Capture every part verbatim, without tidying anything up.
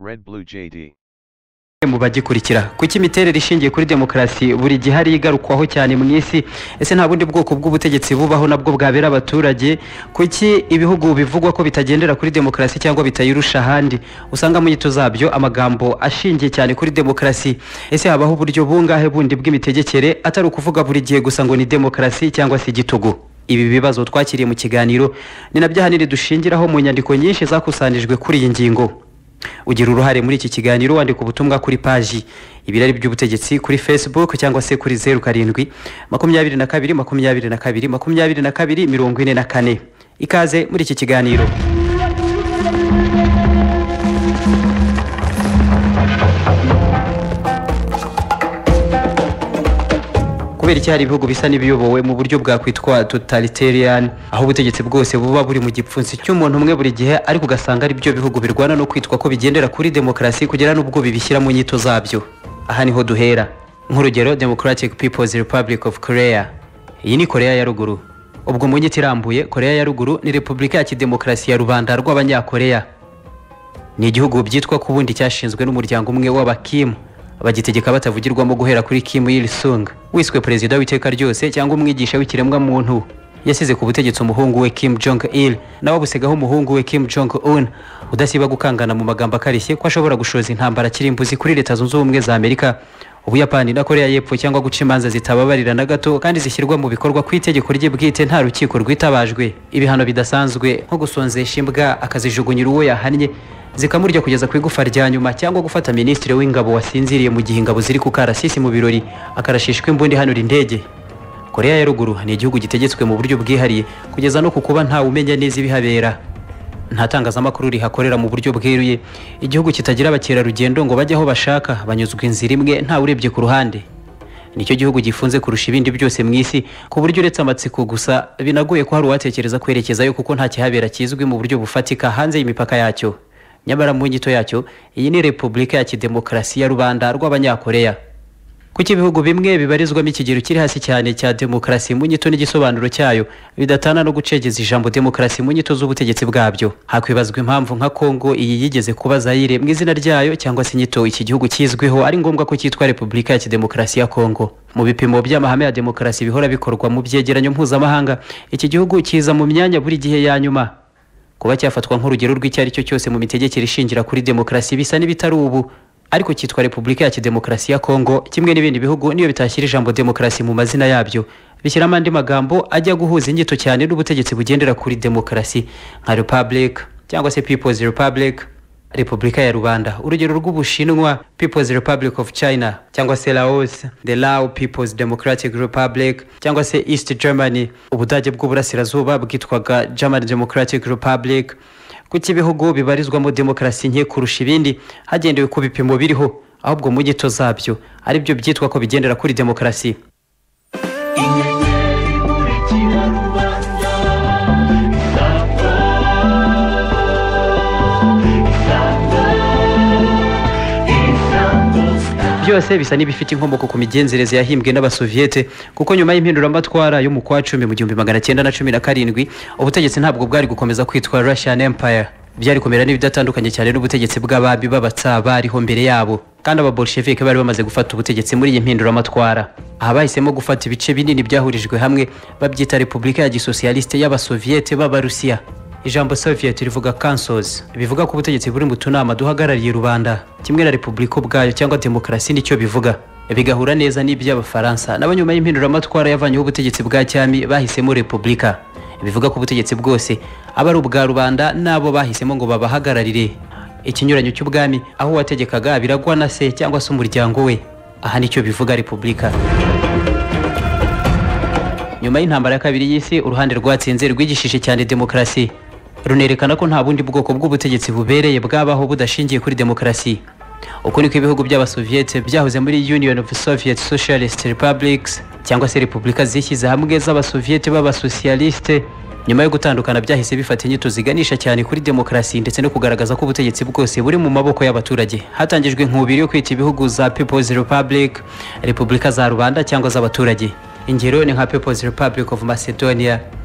Red Blue J D. Mu bagikurikira kuki imiterere ishingiye kuri demokarasi buri gihe ari igarukwaho cyane mu isi, ese nta bundi bwoko bw'ubutegetsi bubaho nabwo bwabera abaturage? Kuki ibihugu bivugwa ko bitagendera kuri demokarasi cyangwa bitayirusha ahandi usanga mu nyito zabyo amagambo ashingiye cyane kuri demokarasi? Ese habaho uburyo bungahe bundi bw'imitegekere atari ukuvuga buri gihe gusa ngo ni demokarasi cyangwa se igitugu? Ibi bibazo twakiriye mu kiganiro ni nabyo ahanini dushingiraho mu nyandiko nyinshi zakusanijwe kuri iyi ngingo. Ugira uruhare muri iki kiganiro wandika ubutumwa kuri paji ibirari by'ubutegetsi kuri Facebook cyangwa se kuri zeru karindwi makumyabiri na kabiri makumyabiri na kabiri makumyabiri na kabiri mirongo ine na kane. Ikaze muri iki kiganiro. Kubera iki hari ibihugu bisa n'ibiyobowe mu buryo bwa kwitwa totalitarian, aho ubutegetsi bwose buba buri mu gipfunsi cy'umuntu umwe buri gihe, ariko ugasanga ari byo bihugu birwana no kwitwa ko bigendera kuri demokarasi kugera n'ubwo bibishyira mu nyito zabyo. Aha niho duhera. Nk'urugero, Democratic People's Republic of Korea. Iyi ni Korea ya ruguru. Ubwo mu nyito irambuye, Korea ya ruguru ni Repubulika ya Kidemokarasi ya Rubanda rw'Abanyakorea. Ni igihugu byitwa ku bundi cyashinzwe n'umuryango umwe w'abakimu, bagitegeka batavugirwamo guhera kuri Kim Il Sung, wiswe perezida w'iteka ryose cyangwa umwigisha w'ikiremwa muntu. Yasize ku butegetsi umuhungu we Kim Jong Il, nawe busegaho umuhungu we Kim Jong Un, udasiba gukangana mu magambo akarishye ko ashobora gushoza intambara kirimbuzi kuri Leta Zunze Ubumwe za Amerika, Ubuyapani na Korea y'Epfo, cyangwa guca imanza zitababarira na gato kandi zishyirwa mu bikorwa ku itegeko rye bwite nta rukiko rwitabajwe. Ibihano bidasanzwe nko gusonzesha imbwa akazijugunyira uwo yahannye, zikamurya kugeza ku igufa rya nyuma, cyangwa gufata minisitiri w'ingabo wasinziriye mu gihe ingabo ziri ku karasisi mu birori akarashishwa imbundi hanura indege. Korea ya ruguru ni igihugu gitegetswe mu buryo bwihariye kugeza no kukuba nta umenya neza ibihabera. Nta tangazamakuru rihakorera mu buryo bweruye, igihugu kitagira abakerarugendo ngo bajye aho bashaka, banyuzwa inzira imwe nta urebye ku ruhande. Nicyo gihugu gifunze kurusha ibindi byose mu isi, ku buryo uretse amatsiko gusa binagoye ko hari uwatekereza kwerekezayo, kuko nta kihabera kizwi mu buryo bufatika hanze y'imipaka yacyo. Nyamara mu nyito yacyo, iyi ni Repubulika ya Kidemokarasi ya Rubanda rw'Abanyakorea. Kuki ibihugu bimwe bibarizwamo ikigero kiri hasi cyane cya demokarasi mu nyito n'igisobanuro cyayo bidatana no gucegeza ijambo demokarasi mu nyito z'ubutegetsi bwabyo? Hakwibazwa impamvu nka Kongo iyi yigeze kuba Zaire mu izina ryayo, cyangwa se inyito iki gihugu kizwiho ari ngombwa ko cyitwa Repubulika ya Kidemokarasi ya Kongo. Mu bipimo by'amahame ya demokarasi bihora bikorwa mu byegeranyo mpuzamahanga, iki gihugu kiza mu myanya buri gihe ya nyuma. Kuba cyafatwa nk'urugero rw'icyari cyo cyose mu mitegekere ishingira kuri demokarasi bisa n'ibitari ubu, ariko cyitwa Repubulika ya Kidemokarasi ya Kongo, kimwe n'ibindi bihugu niyo bitashyira ijambo demokarasi mu mazina yabyo, bishyiramo andi magambo ajya guhuza inyito cyane n'ubutegetsi bugendera kuri demokarasi, nka Republic cyangwa se People's Republic, Repubulika ya Rubanda. Urugero rw'Ubushinwa, People's Republic of China, cyangwa se Laos, the Lao People's Democratic Republic, cyangwa se East Germany, Ubudage bw'Uburasirazuba bwitwaga German Democratic Republic. Kuki ibihugu bibarizwamo demokarasi nke kurusha ibindi hagendewe ku bipimo biriho, ahubwo mu nyito zabyo ari byo byitwa ko bigendera kuri demokarasi? Byose bisa n'ibifite inkomoko ku migenzereze yahimbwe n'Abasoviyete, kuko nyuma y'impinduramatwara yo mu kwa cumi mu gihumbi magana cyenda na cumi na karindwi, ubutegetsi ntabwo bwari gukomeza kwitwa Russian Empire. Byari kumera n'ibidatandukanye cyane n'ubutegetsi bw'ababi b'abatsa bariho mbere yabo, kandi ababolshevike bari bamaze gufata ubutegetsi muri iyi mpinduramatwara. Aha bahisemo gufata ibice binini byahurijwe hamwe babyita Repubulika ya Gisosiyaliste y'Abasoviyete b'Abarusiya. Ijambo Soviet rivuga councils, bivuga ko ubutegetsi buri mu tunama duhagarariye rubanda, kimwe na Repubulika ubwayo cyangwa demokarasi nicyo bivuga. Bigahura neza n'iby'Abafaransa n'abanyuma y'impinduramatwara yavanyeho ubutegetsi bwa cyami bahisemo Repubulika, bivuga ko ubutegetsi bwose aba ari ubwa rubanda nabo bahisemo ngo babahagararire. Ikinyuranyo cy'ubwami, aho wategekaga biragwa na se cyangwa se umuryango we, aha nicyo bivuga Repubulika. Nyuma y'intambara ya kabiri y'isi, uruhande rwatsinze rwigishije cyane demokarasi, runerekana ko nta bundi bwoko bw'ubutegetsi bubereye bwabaho budashingiye kuri demokarasi. Uko niko ibihugu by'Abasoviyete byahoze muri Union of Soviet Socialist Republics, cyangwa se Repubulika zishyize hamwe z'Abasoviyete b'Abasosiyaliste, nyuma yo gutandukana byahise bifata inyito ziganisha cyane kuri demokarasi ndetse no kugaragaza ko ubutegetsi bwose buri mu maboko y'abaturage. Hatangijwe inkubiri yo kwita ibihugu za People's Republic, Repubulika za rubanda cyangwa z'abaturage. Ingero ni nka People's Republic of Macedonia,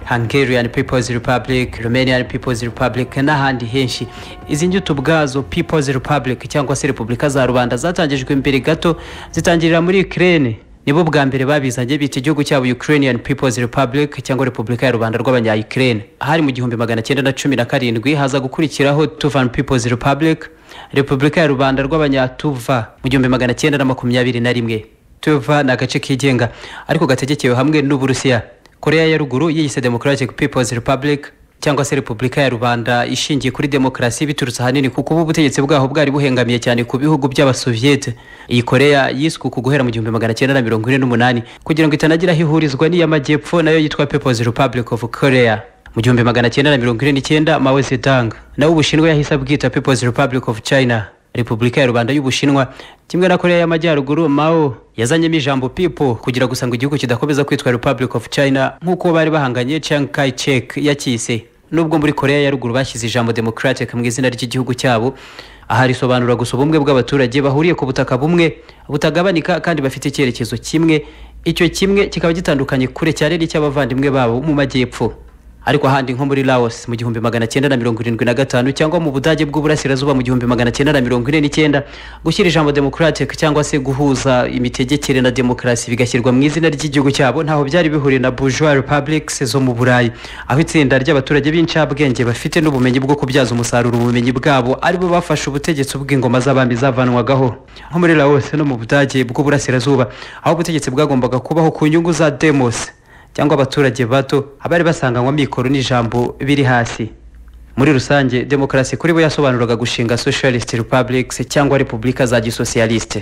Hungarian People's Republic, Romanian People's Republic n'ahandi henshi. Izi nyuto ubwazo People's Republic cyangwa se Repubulika za Rubanda zatangijwe imbere gato zitangirira muri Ukraine. Nibo bwa mbere babizanye bita igihugu cyabo Ukrainian People's Republic cyangwa Repubulika ya Rubanda rw'abanya Ukraine. Hari mu gihumbi magana cyenda na cumi na karindwi haza gukurikiraho Tuvan People's Republic, Repubulika ya Rubanda rw'abanya Tuva mu gihumbi magana cyenda na makumyabiri na rimwe. Tuva na gace kigenga ariko gategekewe hamwe n'Uburusiya. Korea ya Ruguru yiyise Democratic People's Republic cyangwa se Repubulika ya Rubanda ishingiye kuri demokarasi biturutse hanini kuko ubu butegetsi bwaho bwari buhengamiye cyane ku bihugu by'abasoviete. Iyi Korea yiswe ku guhera mu gihumbi magana cyenda na mirongo ine n'umunani kugira ngo itanagira hihurizwa n'iy'amajyepfo nayo yitwa People's Republic of Korea. Mu gihumbi magana cyenda na mirongo ine n'icyenda Mao Zedong nawe Ubushinwa yahise abwita People's Republic of China, Repubulika ya Rubanda y'Ubushinwa. Kimwe na Korea y'Amajyaruguru, Mao yazanyemo ijambo people kugira gusa ngo igihugu kidakomeza kwitwa Republic of China nk'uko bari bahanganye Chiang Kai-shek yakise. Nubwo muri Korea ya Ruguru bashyize ijambo democratic mu izina ry'igihugu cyabo, aha risobanura gusa ubumwe bw'abaturage bahuriye ku butaka bumwe butagabanika kandi bafite icyerekezo kimwe. Icyo kimwe kikaba gitandukanye kure cyane n'icy'abavandimwe babo mu majyepfo. Ariko ahandi nko muri Laos mu gihumbi magana cyenda na mirongo irindwi na gatanu cyangwa mu Budage bw'Uburasirazuba mu gihumbi magana cyenda na mirongo ine n'icyenda, gushyira ijambo democratic cyangwa se guhuza imitegekere na demokarasi bigashyirwa mu izina ry'igihugu cyabo ntaho byari bihuriye na bourgeois republics zo mu Burayi, aho itsinda ry'abaturage b'incabwenge bafite n'ubumenyi bwo kubyaza umusaruro ubumenyi bwabo aribo bafashe ubutegetsi bw'ingoma z'abami zavanwagaho. Nko muri Laos no mu Budage bw'Uburasirazuba aho ubutegetsi bwagombaga kubaho ku nyungu za demos cyangwa abaturage bato abari basanganywa mikoro n'ijambo biri hasi. Muri rusange demokarasi kuri bo yasobanuraga gushinga socialist republics cyangwa repubulika za gisocialiste.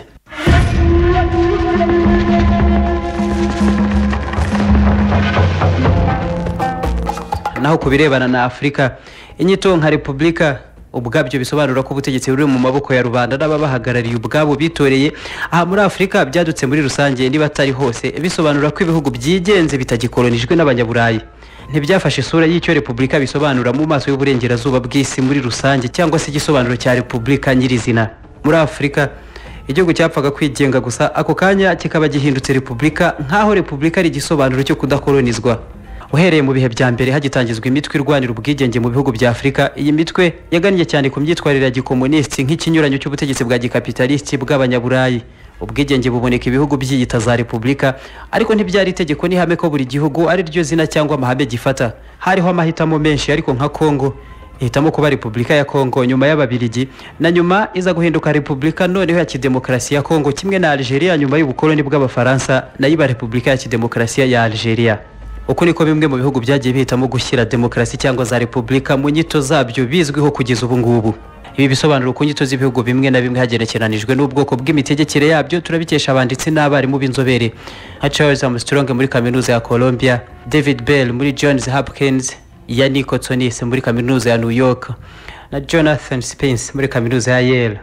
Naho kubirebana na Afrika, inyito nka repubulika ubwabyo bisobanura ko ubutegetsi buri mu maboko ya rubanda n'ababahagarariye ubwabo bitoreye. Aha muri Afrika byadutse muri rusange niba atari hose bisobanura ko ibihugu byigenze bitagikolonijwe n'abanyaburayi. Ntibyafashe isura y'icyo repubulika bisobanura mu maso y'uburengerazuba bw'isi muri rusange cyangwa se igisobanuro cya repubulika nyirizina. Muri Afrika igihugu cyapfaga kwigenga gusa ako kanya kikaba gihindutse repubulika nk'aho repubulika ari igisobanuro cyo kudakolonizwa. Uhereye mu bihe bya mbere hagitangizwa imitwe irwanira ubwigenge mu bihugu bya Afrika, iyi mitwe yagannye cyane ku myitwarire ya gikomunisti nk'ikinyuranyo cy'ubutegetsi bwa gikapitalisti bw'abanyaburayi. Ubwigenge buboneka ibihugu byiyita za repubulika ariko ntibyari itegeko n'ihame ko buri gihugu ari ryo zina cyangwa amahame gifata. Hariho amahitamo menshi ariko nka Kongo ihitamo kuba repubulika ya Kongo nyuma y'Ababiligi na nyuma iza guhinduka repubulika noneho ya kidemokarasi ya Kongo, kimwe na Algeria nyuma y'ubukoloni bw'abafaransa nayo iba repubulika ya kidemokarasi ya Algeria. Uko niko bimwe mu bihugu byagiye bihitamo gushyira demokarasi cyangwa za repubulika mu nyito zabyo bizwiho kugeza ubu ngubu. Ibi bisobanura ku nyito z'ibihugu bimwe na bimwe hagerekeranijwe n'ubwoko bw'imitegekere yabyo turabikesha abanditsi n'abarimu b'inzobere nka Charles Armstrong muri kaminuza ya Columbia, David Bell muri Johns Hopkins, Yannick Otsonis muri kaminuza ya New York na Jonathan Spence muri kaminuza ya Yale.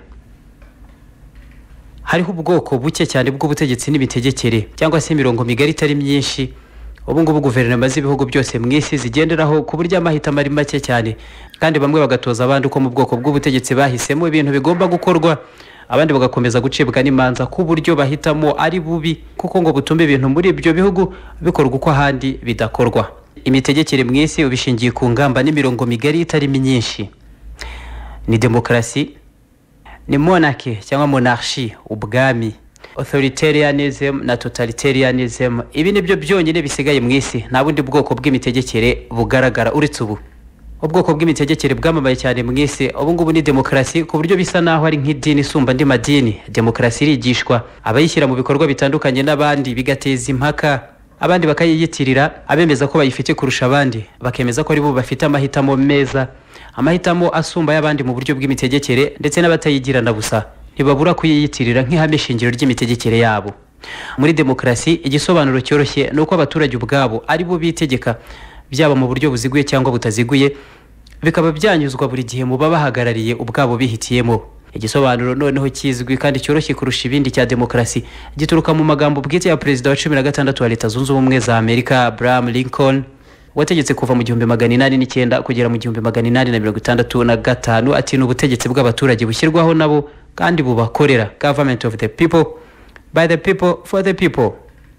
Hariho ubwoko buke cyane bw'ubutegetsi n'imitegekere cyangwa se imirongo migari itari myinshi ubu ngubu guverinoma z'ibihugu byose mu isi zigenderaho ku buryo amahitamo ari make cyane, kandi bamwe bagatoza abandi uko mu bwoko bw'ubutegetsi bahisemo ibintu bigomba gukorwa, abandi bagakomeza gucibwa n'imanza ku buryo bahitamo ari bubi kuko ngo butumbe ibintu muri ibyo bihugu bikorwa uko ahandi bidakorwa. Imitegekere mu isi ubishingiye ku ngamba n'imirongo migari itari myinshi. Ni demokarasi, ni monarchy cyangwa monarchie, ubwami, authoritarianism na totalitarianism. Ibi nibyo byonyine bisigaye mu isi, nta bundi bwoko bw'imitegekere bugaragara uretse ubu. Ubwoko bw'imitegekere bwamamaye cyane mu isi ubu ngubu ni demokarasi, ku buryo bisa naho ari nk'idini isumba andi madini. Demokarasi irigishwa, abayishyira mu bikorwa bitandukanye n'abandi bigateza impaka, abandi bakayiyitirira, abemeza ko bayifite kurusha abandi bakemeza ko ari bo bafite amahitamo meza, amahitamo asumba y'abandi mu buryo bw'imitegekere, ndetse n'abatayigirana busa ntibabura kuyiyitirira nk'ihame shingiro ry'imitegekere yabo. Muri demokarasi igisobanuro cyoroshye ni uko abaturage ubwabo ari bo bitegeka, byaba mu buryo buziguye cyangwa butaziguye, bikaba byanyuzwa buri gihe mu babahagarariye ubwabo bihitiyemo. Igisobanuro noneho kizwi kandi cyoroshye kurusha ibindi cya demokarasi gituruka mu magambo bwite ya perezida wa cumi na gatandatu wa Leta Zunze Ubumwe za Amerika Abraham Lincoln, wategetse kuva mu gihumbi magana inani n'icyenda kugera mu gihumbi magana inani na mirongo itandatu na gatanu. Ati n'ubutegetsi bw'abaturage bushyirwaho nabo kandi bubakorera, government of the people, by the people, for the people.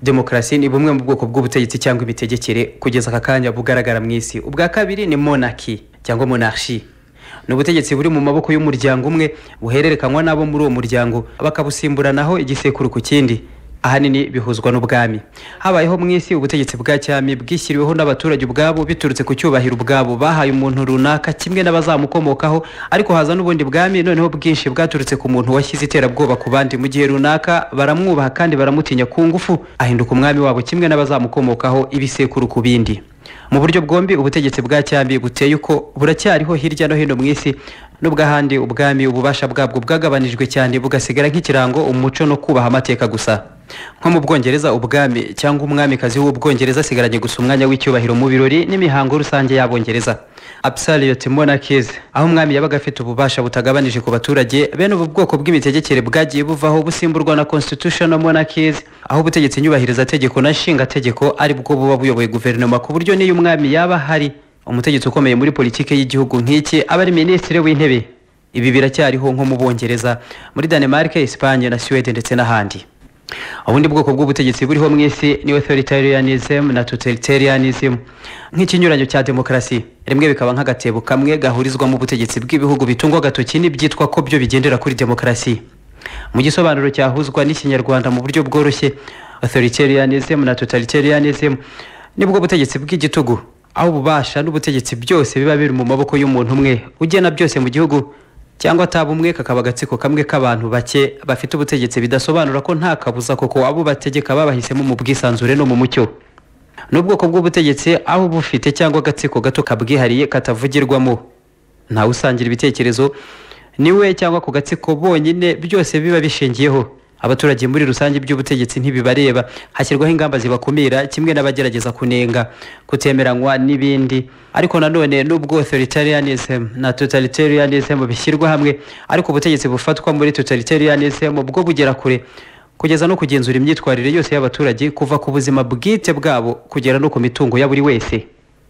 Demokarasi ni bumwe mu bwoko bw'ubutegetsi cyangwa imitegekere kugeza aka kanya bugaragara mu isi. Ubwa kabiri ni monarchy cyangwa monarchie. Ni ubutegetsi buri mu maboko y'umuryango umwe buhererekanywa nabo muri uwo muryango bakabusimburanaho igisekuru ku kindi. Ahanini bihuzwa n'ubwami. Habayeho mu isi ubutegetsi bwa cyami bwishyiriweho n'abaturage ubwabo biturutse ku cyubahiro ubwabo bahaye umuntu runaka kimwe n'abazamukomokaho, ariko haza n'ubundi bwami noneho bwinshi bwaturutse ku muntu washyize iterabwoba ku bandi mu gihe runaka, baramwubaha kandi baramutinya ku ngufu, ahinduka umwami wabo kimwe n'abazamukomokaho ibisekuru ku bindi. Mu buryo bwombi ubutegetsi bwa cyami buteye uko buracyariho hirya no hino mu isi, nubwo ahandi ubwami ububasha bwabwo bwagabanijwe cyane bugasigara nk'ikirango, umuco no kubaha amateka gusa. Nko mu Bwongereza ubwami cyangwa umwamikazi w'Ubwongereza asigaranye gusa umwanya w'icyubahiro mu birori n'imihango rusange y'Abongereza. Absolute monarchies, aho umwami yabaga afite ububasha butagabanije ku baturage. Bene ubu bwoko bw'imitegekere bwagiye buvaho busimburwa na constitutional monarchies, aho ubutegetsi nyubahiriza tegeko na nshinga tegeko ari bwo buba buyoboye guverinoma, ku buryo niyo umwami yaba hari umutegetsi ukomeye muri politike y'igihugu nk'iki aba ari minisitiri w'intebe. Ibi biracyariho nko mu Bongereza, muri Denmark, Espagne na Sweden ndetse n'ahandi. Ubundi bwoko bw'ubutegetsi buriho mu isi ni authoritarianism na totalitarianism. Nk'ikinyuranyo cya demokarasi, rimwe bikaba nk'agatebo kamwe gahurizwa mu butegetsi bw'ibihugu bitungwa agatoki n'ibyitwa ko byo bigendera kuri demokarasi. Mu gisobanuro cyahuzwa n'ikinyarwanda mu buryo bworoshye, authoritarianism na totalitarianism nibwo butegetsi bw'igitugu, aho ububasha n'ubutegetsi byose biba biri mu maboko y'umuntu umwe ugena byose mu gihugu, cyangwa ataba umwe kakaba agatsiko kamwe k'abantu bake bafite ubutegetsi bidasobanura ko nta kabuza koko abo bategeka babahisemo mu bwisanzure no mu mucyo. N'ubwoko bw'ubutegetsi aho bufite cyangwa agatsiko gato kabwihariye katavugirwamo, nta usangira ibitekerezo niwe cyangwa ku gatsiko bonyine, byose biba bishingiyeho. Abaturage muri rusange by'ubutegetsi ntibibareba, hashyirwaho ingamba zibakumira kimwe n'abagerageza kunenga, kutemeranywa n'ibindi. Ariko nanone nubwo authoritarianism na totalitarianism bishyirwa hamwe, ariko ubutegetsi bufatwa muri totalitarianism bwo bugera kure, kugeza no kugenzura imyitwarire yose y'abaturage kuva ku buzima bwite bwabo kugera no ku mitungo ya buri wese.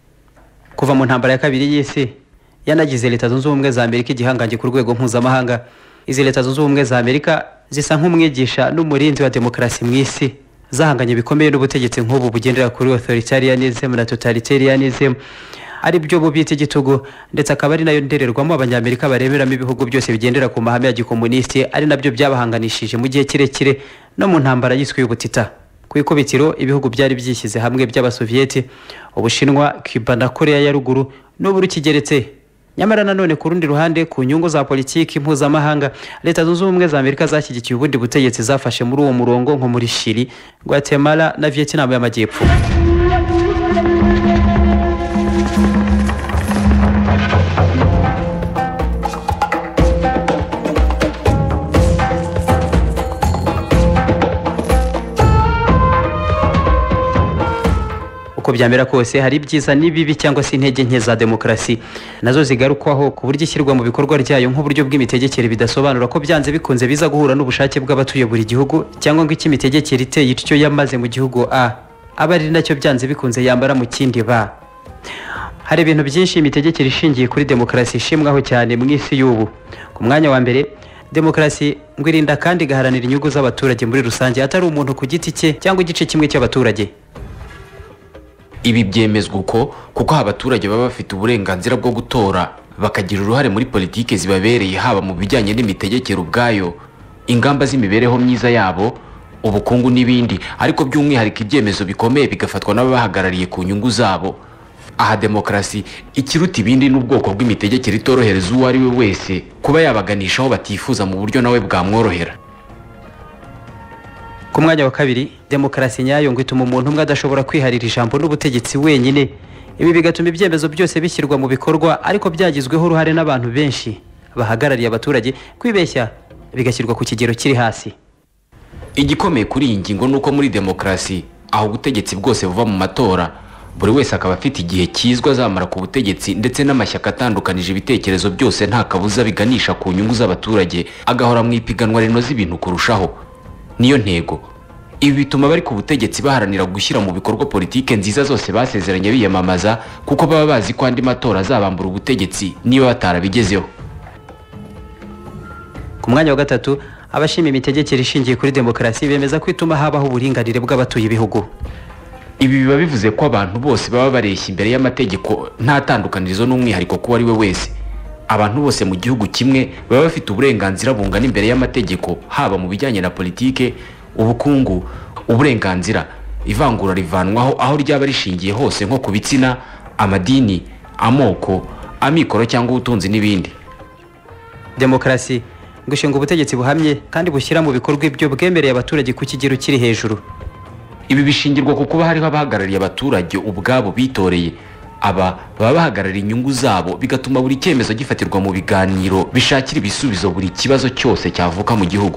Kuva mu ntambara ya kabiri y'isi yanagize Leta Zunze Ubumwe za Amerika igihangange ku rwego mpuzamahanga. Izi Leta Zunze Ubumwe za Amerika zisa nk'umwigisha n'umurinzi wa demokarasi mu isi, zahanganye bikomeye n'ubutegetsi nk'ubu bugendera kuri authoritarianism na totalitarianism, ari byo bubita igitugu, ndetse akaba ari nayo ndererwamo abanyamerika bareberamo ibihugu byose bigendera ku mahame ya gikomunisti, ari nabyo byabahanganishije mu gihe kirekire no mu ntambara yiswe y'ubutita. Ku ikubitiro ibihugu byari byishyize hamwe by'Abasoviyeti, Ubushinwa, Cuba na Korea ya ruguru n'ubu rukigeretse. Nyamara nanone ku rundi ruhande, ku nyungu za politiki mpuzamahanga, Leta Zunze Ubumwe za Amerika zashyigikiye ubundi butegetsi zafashe muri uwo murongo, nko muri Chile, Guatemala na Vietnam y'Amajyepfo. Uko byamera kose hari ibyiza n'ibibi cyangwa se intege nke za demokarasi, nazo zigarukwaho ku buryo ishyirwa mu bikorwa ryayo nk'uburyo bw'imitegekere bidasobanura ko byanze bikunze biza guhura n'ubushake bw'abatuye buri gihugu, cyangwa ngo iki imitegekere iteye ityo yamaze mu gihugu A aba ari nacyo byanze bikunze yambara mu kindi B. Hari ibintu byinshi imitegekere ishingiye kuri demokarasi ishimwaho cyane mu isi y'ubu. Ku mwanya wa mbere, demokarasi ngo irinda kandi igaharanira inyungu z'abaturage muri rusange, atari umuntu ku giti cye cyangwa igice kimwe cy'abaturage. Ibi byemezwa uko kuko abaturage baba bafite uburenganzira bwo gutora, bakagira uruhare muri politike zibabereye, haba mu bijyanye n'imitegekere ubwayo, ingamba z'imibereho myiza yabo, ubukungu n'ibindi, ariko by'umwihariko ibyemezo bikomeye bigafatwa n'abahagarariye ku nyungu zabo. Aha demokarasi ikiruta ibindi n'ubwoko bw'imitegekere itorohereza uwo ari we wese kuba yabaganishaho batifuza mu buryo nawe bwamworohera. Ku mwanya wa kabiri, demokarasi nyayo ngo ituma umuntu umwe adashobora kwiharira ijambo n'ubutegetsi wenyine. Ibi bigatuma ibyemezo byose bishyirwa mu bikorwa, ariko byagizweho uruhare n'abantu benshi bahagarariye abaturage. Kwibeshya bigashyirwa ku kigero kiri hasi. Igikomeye kuri iyi ngingo nuko muri demokarasi, aho ubutegetsi bwose buva mu matora, buri wese akaba afite igihe kizwa azamara ku butegetsi, ndetse n'amashyaka atandukanije ibitekerezo byose nta kabuza biganisha ku nyungu z'abaturage, agahora mu ipiganwa rinoza ibintu kurushaho. Niyo ntego. Ibi bituma bari ku butegetsi baharanira gushyira mu bikorwa politike nziza zose basezeranye biyamamaza, kuko baba bazi ko andi matora azabambura ubutegetsi niba batarabigezeho. Ku mwanya wa gatatu, abashima imitegekere ishingiye kuri demokarasi bemeza ko ituma habaho uburinganire bw'abatuye ibihugu. Ibi biba bivuze ko abantu bose baba bareshya imbere y'amategeko nta tandukanirizo n'umwihariko kuba ari we wese. Abantu bose mu gihugu kimwe baba bafite uburenganzira bungana imbere y'amategeko, haba mu bijyanye na politike, ubukungu, uburenganzira. Ivangura rivanwaho aho ryaba rishingiye hose, nko ku bitsina, amadini, amoko, amikoro cyangwa ubutunzi n'ibindi. Demokarasi gushinga ubutegetsi buhamye kandi bushyira mu bikorwa ibyo bwemereye abaturage ku kigero kiri hejuru. Ibi bishingirwa ku kuba hariho abahagarariye abaturage ubwabo bitoreye. Aba baba bahagarariye inyungu zabo, bigatuma buri cyemezo gifatirwa mu biganiro bishakira ibisubizo buri kibazo cyose cyavuka mu gihugu.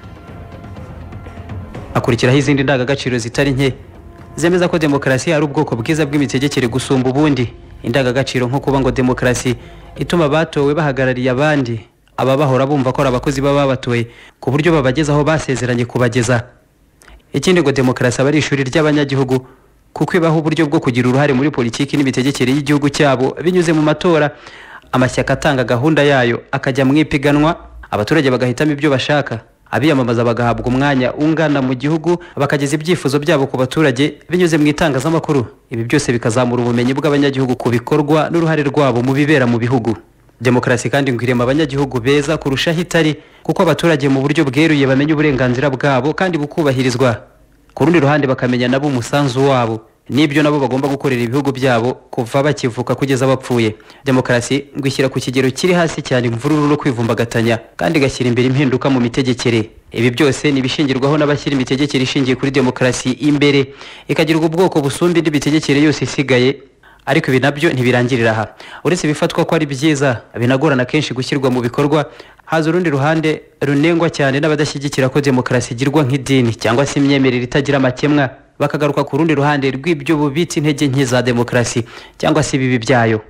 Hakurikiraho izindi ndangagaciro zitari nke zemeza ko demokarasi ari ubwoko bwiza bw'imitegekere gusumba ubundi. Indangagaciro nko kuba ngo demokarasi ituma abatowe bahagarariye abandi, aba bahora bumva ko abakozi baba batoye ku buryo babagezaho basezeranye kubageza. Ikindi ngo demokarasi aba ari ishuri ry'abanyagihugu, kuko ibaho uburyo bwo kugira uruhare muri politiki n'imitegekere y'igihugu cyabo binyuze mu matora. Amashyaka atanga gahunda yayo akajya mu ipiganwa, abaturage bagahitamo ibyo bashaka, abiyamamaza bagahabwa umwanya ungana mu gihugu, bakageza ibyifuzo byabo ku baturage binyuze mu itangazamakuru. Ibi byose bikazamura ubumenyi bw'abanyagihugu ku bikorwa n'uruhare rwabo mu bibera mu bihugu. Demokarasi kandi ngo irema abanyagihugu beza kurushaho itari, kuko abaturage mu buryo bweruye bamenya uburenganzira bwabo kandi bukubahirizwa. Ku rundi ruhande bakamenya nabo umusanzu wabo n'ibyo nabo bagomba gukorera ibihugu byabo kuva bakivuka kugeza bapfuye. Demokarasi ngo ishyira ku kigero kiri hasi cyane imvururu no kwivumbagatanya, kandi igashyira imbere impinduka mu mitegekere. Ibi byose ni ibishingirwaho n'abashyira imitegekere ishingiye kuri demokarasi imbere, ikagira ubwoko busumba indi mitegekere yose isigaye. Ariko ibi nabyo ntibirangirira aha. Uretse bifatwa ko ari byiza, binagorana kenshi gushyirwa mu bikorwa, haza urundi ruhande runengwa cyane n'abadashyigikira ko demokarasi igirwa nk'idini cyangwa se imyemerere itagira amakemwa, bakagaruka ku rundi ruhande rw'ibyo bubitse intege nke za demokarasi cyangwa se ibibi byayo.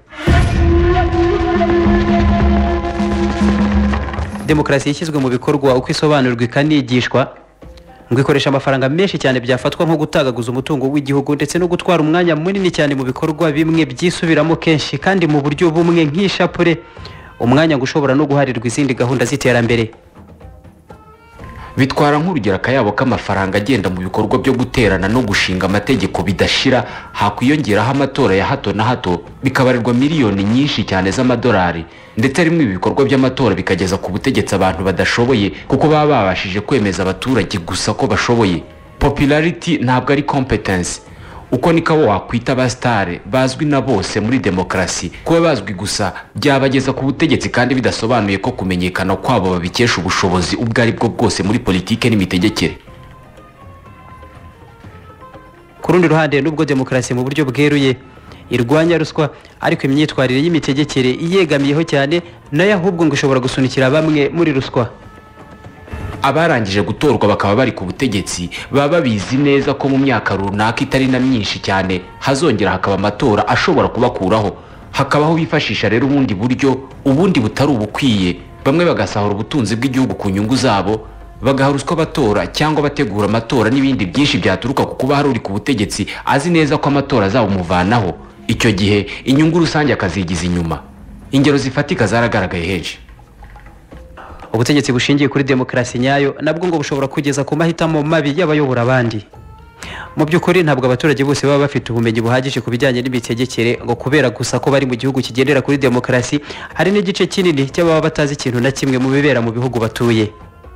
Demokarasi yashyizwe mu bikorwa uko isobanurwa ikanigishwa, ngo ikoresha amafaranga menshi cyane byafatwa nko gutagaguza umutungo w'igihugu ndetse no gutwara umwanya munini cyane mu bikorwa bimwe byisubiramo kenshi kandi mu buryo bumwe nk'ishapure, umwanya ngo ushobora no guharirwa izindi gahunda z'iterambere. Bitwara nk'urugero akayabo k'amafaranga agenda mu bikorwa byo guterana no gushinga amategeko bidashira, hakwiyongeraho amatora ya hato na hato bikabarirwa miliyoni nyinshi cyane z'amadolari, ndetse rimwe ibi bikorwa by'amatora bikageza ku butegetsi abantu badashoboye kuko baba babashije kwemeza abaturage gusa ko bashoboye. Popularity ntabwo ari competence. Uko niko abo wakwita abastare bazwi na bose muri demokarasi, kuba bazwi gusa byabageza ku butegetsi kandi bidasobanuye ko kumenyekana kwabo babikesha ubushobozi ubwo ari bwo bwose muri politike n'imitegekere. Ku rundi ruhande nubwo demokarasi mu buryo bweruye irwanya ruswa, ariko imyitwarire y'imitegekere iyegamiyeho cyane nayo ahubwo ngo ishobora gusunikira bamwe muri ruswa. Abarangije gutorwa bakaba bari ku butegetsi baba babizi neza ko mu myaka runaka itari na myinshi cyane hazongera hakaba amatora ashobora kubakuraho, hakabaho bifashisha rero ubundi buryo ubundi butari ubukwiye. Bamwe bagasahura ubutunzi bw'igihugu ku nyungu zabo, bagaha ruswa abatora cyangwa bategura amatora n'ibindi byinshi byaturuka ku kuba hari uri ku butegetsi azi neza ko amatora azabumuvanaho. Icyo gihe inyungu rusange akazigiza inyuma. Ingero zifatika zaragaragaye henshi. Ubutegetsi bushingiye kuri demokarasi nyayo nabwo ngo bushobora kugeza ku mahitamo mabi y'abayobora abandi. Mu by'ukuri ntabwo abaturage bose baba bafite ubumenyi buhagije ku bijyanye n'imitegekere, ngo kubera gusa ko bari mu gihugu kigendera kuri demokarasi, hari n'igice kinini cy'ababa batazi ikintu na kimwe mu bibera mu bihugu batuye.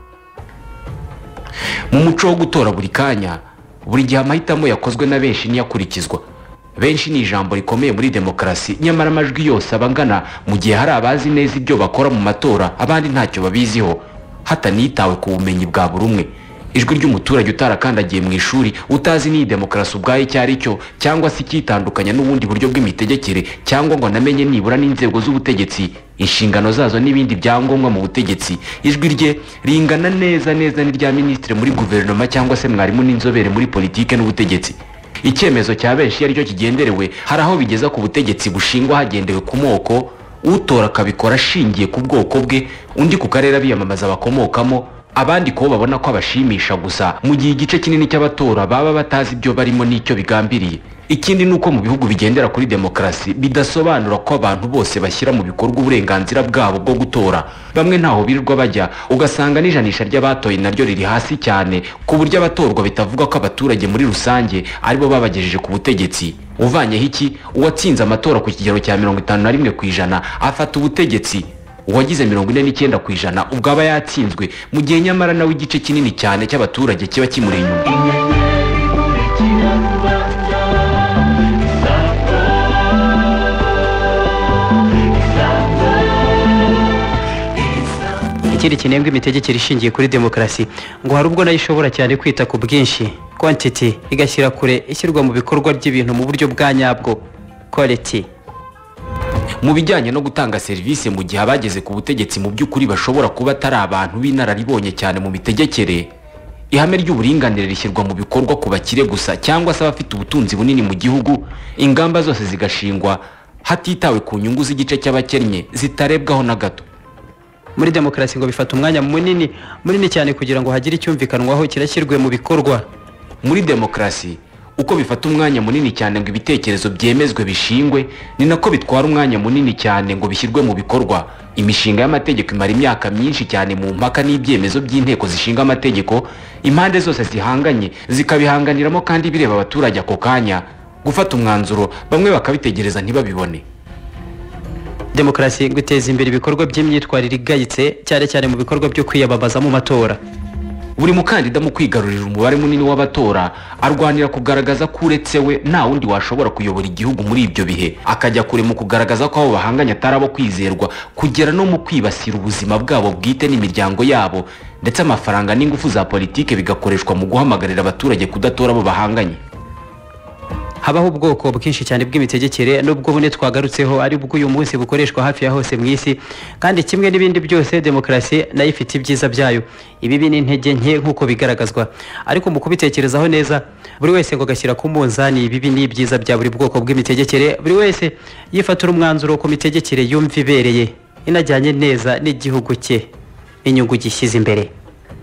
Mu muco wo gutora buri kanya, buri gihe amahitamo yakozwe na benshi niyakurikizwa. Benshi ni ijambo rikomeye muri demokarasi, nyamara amajwi yose abangana mu gihe hari abazi neza ibyo bakora mu matora, abandi ntacyo babiziho, hatanitawe ku bumenyi bwa buri umwe. Ijwi ry'umuturage utarakandagiye mu ishuri, utazi ni demokarasi ubwayo icyo ari cyo cyangwa se ikitandukanya n'ubundi buryo bw'imitegekere, cyangwa ngo namenye nibura n'inzego z'ubutegetsi, inshingano zazo n'ibindi byangombwa mu butegetsi, ijwi rye ringana neza neza n'irya minisitiri muri guverinoma cyangwa se mwarimu n'inzobere muri politike n'ubutegetsi. Icyemezo cya benshi ari cyo kigenderewe, hari aho bigeza ku butegetsi bushingwa hagendewe ku moko, utora akabikora ashingiye ku bwoko bwe, undi ku karere biyamamaza bakomokamo, abandi ko babona ko abashimisha gusa, mu gihe igice kinini cy'abatora baba batazi ibyo barimo n'icyo bigambiriye. Ikindi nuko mu bihugu bigendera kuri demokarasi bidasobanura ko abantu bose bashyira mu bikorwa uburenganzira bwabo bwo gutora. Bamwe ntaho birirwa bajya, ugasanga n'ijanisha ry'abatoye naryo riri hasi cyane ku buryo abatorwa bitavuga ko abaturage muri rusange aribo babagejeje ku butegetsi. Uvanyeho iki, uwatsinze amatora ku kigero cya mirongo itanu na rimwe ku ijana afata ubutegetsi, uwagize mirongo ine n'icyenda ku ijana ubwo aba yatsinzwe, mu gihe nyamara nawe igice kinini cyane cy'abaturage kiba kimuri inyuma. Ikindi kinembwa imitegekere ishingiye kuri demokarasi ngo hari ubwo nayo ishobora cyane kwita ku bwinshi quantity igashyira kure ishyirwa mu bikorwa by'ibintu mu buryo bwa nyabwo quality. Mu bijyanye no gutanga serivisi mu gihe abageze ku butegetsi mu by'ukuri bashobora kuba atari abantu b'inararibonye cyane mu mitegekere, ihame ry'uburinganire rishyirwa mu bikorwa ku bakire gusa cyangwa se abafite ubutunzi bunini mu gihugu, ingamba zose zigashingwa hatitawe ku nyungu z'igice cy'abakennye zitarebwaho na gato. Muri demokarasi ngo bifata umwanya munini munini cyane kugira ngo hagire icyumvikanwaho kirashyirwe mu bikorwa. Muri demokarasi uko bifata umwanya munini cyane ngo ibitekerezo byemezwe bishingwe, ni nako bitwara umwanya munini cyane ngo bishyirwe mu bikorwa. Imishinga y'amategeko imara imyaka myinshi cyane mu mpaka n'ibyemezo by'inteko zishinga amategeko, impande zose zihanganye zikabihanganiramo kandi bireba abaturage ako kanya. Gufata umwanzuro bamwe bakabitegereza ntibabibone. Demokarasi ngo iteza imbere ibikorwa by'imyitwarire igayitse cyane cyane mu bikorwa byo kwiyamamaza mu matora. Buri mukandida mu kwigarurira umubare munini w'abatora arwanira kugaragaza ko uretse we nta wundi washobora kuyobora igihugu muri ibyo bihe, akajya kure mu kugaragaza ko abo bahanganye atari abo kwizerwa, kugera no mu kwibasira ubuzima bwabo bwite n'imiryango yabo, ndetse amafaranga n'ingufu za politike bigakoreshwa mu guhamagarira abaturage kudatora abo bahanganye. Habaho ubwoko bwinshi cyane bw'imitegekere n'ubwo bune twagarutseho ari bwo uyu munsi bukoreshwa hafi ya hose mu isi, kandi kimwe n'ibindi byose demokarasi nayo ifite ibyiza byayo, ibibi n'intege nke nk'uko bigaragazwa. Ariko mu kubitekerezaho neza, buri wese ngo gashyira ku munzani ibibi n'ibyiza bya buri bwoko bw'imitegekere, buri wese yifatira umwanzuro ku mitegekere yumva ibereye inajyanye neza n'igihugu cye inyungu gishyize imbere.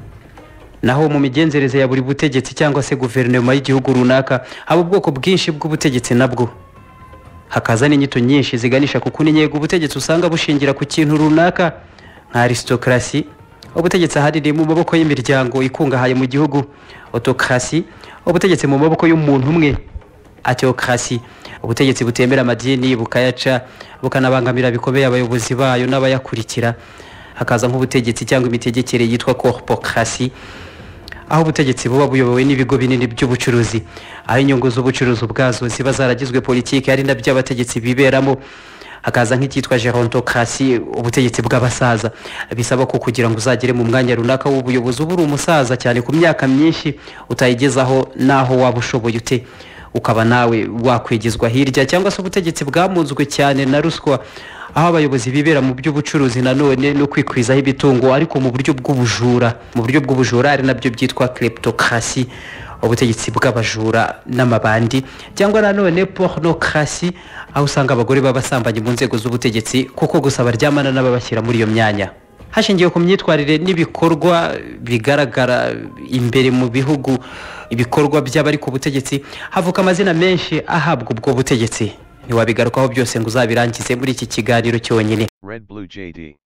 Naho mu migenzereze ya buri butegetsi cyangwa se guverinoma y'igihugu runaka haba ubwoko bwinshi bw'ubutegetsi, nabwo hakaza n'inyito nyinshi ziganisha ku kunnyega ubutegetsi usanga bushingira ku kintu runaka nka aristocracy, ubutegetsi ahanini mu maboko y'imiryango ikungahaye mu gihugu, autocracy, ubutegetsi mu maboko y'umuntu umwe, theocracy, ubutegetsi butemera amadini bukayaca bukanabangamira bikomeye abayobozi bayo n'abayakurikira. Hakaza nk'ubutegetsi cyangwa imitegekere yitwa corpocracy, aho ubutegetsi buba buyobowe n'ibigo binini by'ubucuruzi, aho inyungu z'ubucuruzi ubwazo ziba zaragizwe politiki ari nabyo abategetsi biberamo. Hakaza nk'icyitwa gerontocracy, ubutegetsi bw'abasaza, bisaba ko kugira ngo uzagere mu mwanya runaka w'ubuyobozi uba uri umusaza cyane ku myaka myinshi utayigezaho naho waba ushoboye ute, ukaba nawe wakwegezwa hirya. Cyangwa se ubutegetsi bwamunzwe cyane na ruswa, aho abayobozi bibera mu by'ubucuruzi nanone no kwikwizaho ibitungo ariko mu buryo bw'ubujura, mu buryo bw'ubujura ari nabyo byitwa kleptocracy, ubutegetsi bw'abajura n'amabandi. Cyangwa nanone pornocracy, aho usanga abagore babasambanye mu nzego z'ubutegetsi kuko gusa baryamana n'ababashyira muri iyo myanya. Hashingiwe ku myitwarire n'ibikorwa bigaragara imbere mu bihugu, ibikorwa by'abari ku butegetsi, havuka amazina menshi ahabwa ubwo butegetsi. Ntiwabigarukaho byose ngo uzabirangize muri iki kiganiro cyonyine. Red Blue J D